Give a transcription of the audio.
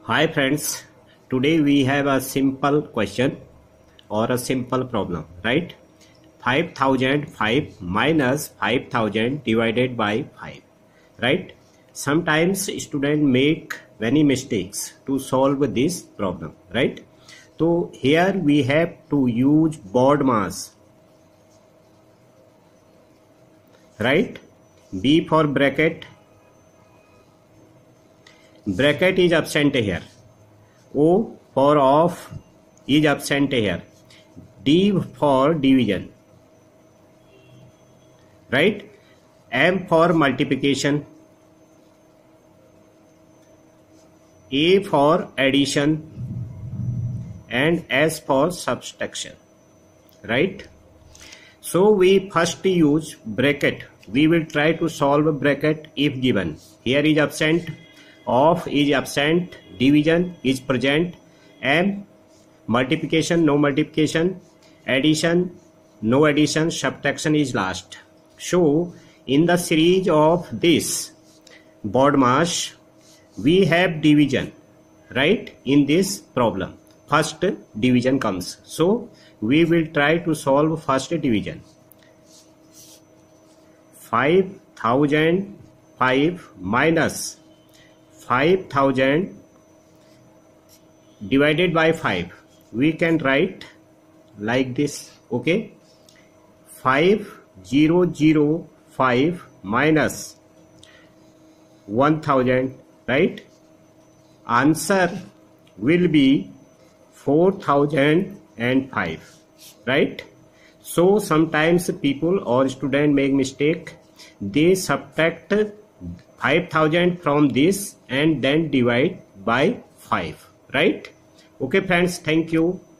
Hi friends, today we have a simple question or a simple problem, right? 5005 minus 5000 divided by 5, right? Sometimes students make many mistakes to solve this problem, right? So here we have to use BODMAS, right? B for bracket is absent here. O for off is absent here. D for division, right? M for multiplication. A for addition and S for subtraction, right? So we first use bracket. We will try to solve bracket if given. Here is absent, off is absent, division is present, M multiplication, no multiplication, addition, no addition, subtraction is last. So in the series of this BODMAS, we have division, right? In this problem, first division comes. So we will try to solve first division. 5005 minus 5000 divided by 5. We can write like this, okay? 5005 minus 1000, right? Answer will be 4005, right? So sometimes people or student make mistake. They subtract 5000 from this and then divide by 5, right? Okay friends, thank you.